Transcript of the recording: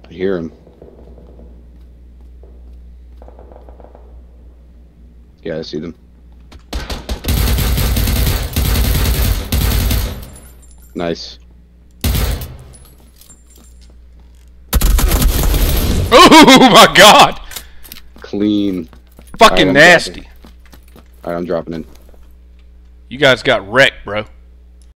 I hear him. Yeah, I see them. Nice. Oh my god! Clean. Fucking nasty. Alright, I'm dropping in. You guys got wrecked, bro.